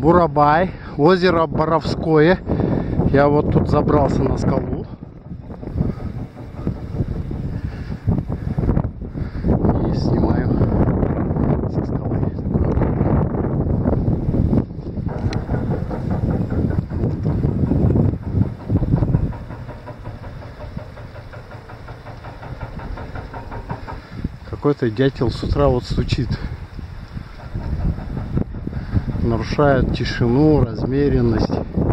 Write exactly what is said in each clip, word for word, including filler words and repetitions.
Бурабай, озеро Боровское. Я вот тут забрался на скалу. И снимаю со скалы. Какой-то дятел с утра вот стучит. Нарушает тишину, размеренность.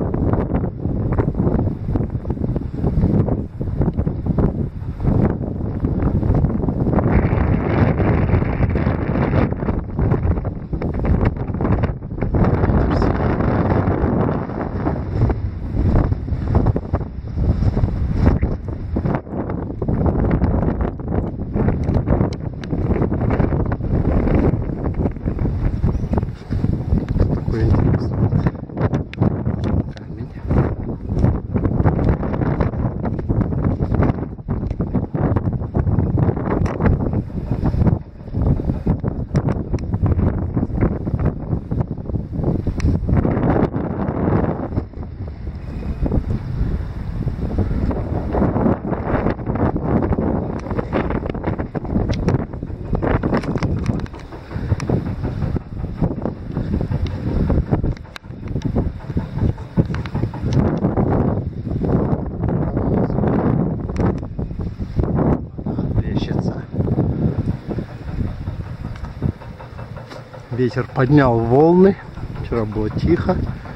Ветер поднял волны. Вчера было тихо.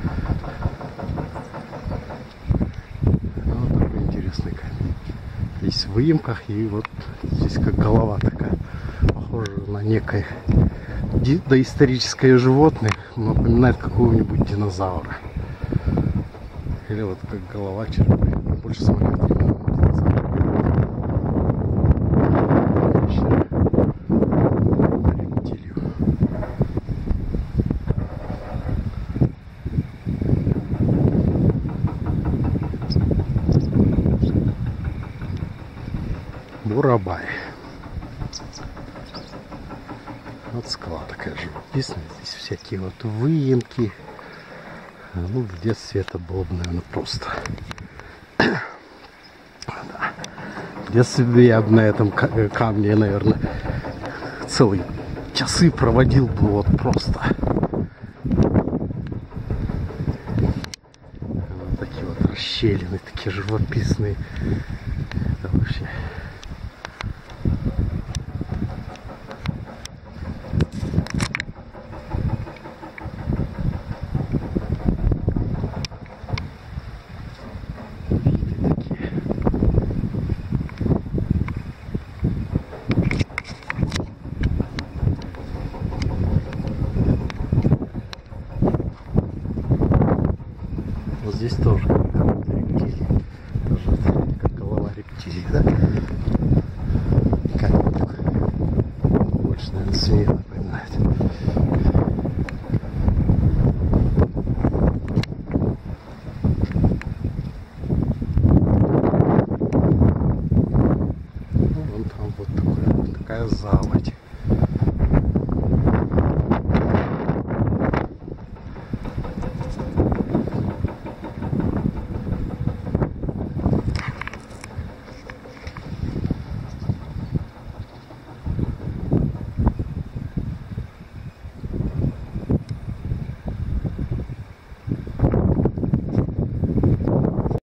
Вот такой интересный камень. Здесь в выемках, и вот здесь как голова такая, похожа на некое доисторическое животное, напоминает какого-нибудь динозавра. Или вот как голова черепа. Больше смотрит именно на динозавра. Бурабай. Вот скала такая живописная. Здесь всякие вот выемки. Ну, в детстве это было бы, наверное, просто. Да. В детстве я бы на этом камне, наверное, целые часы проводил бы вот просто. Вот такие вот расщелины, такие живописные. Это вообще... Здесь тоже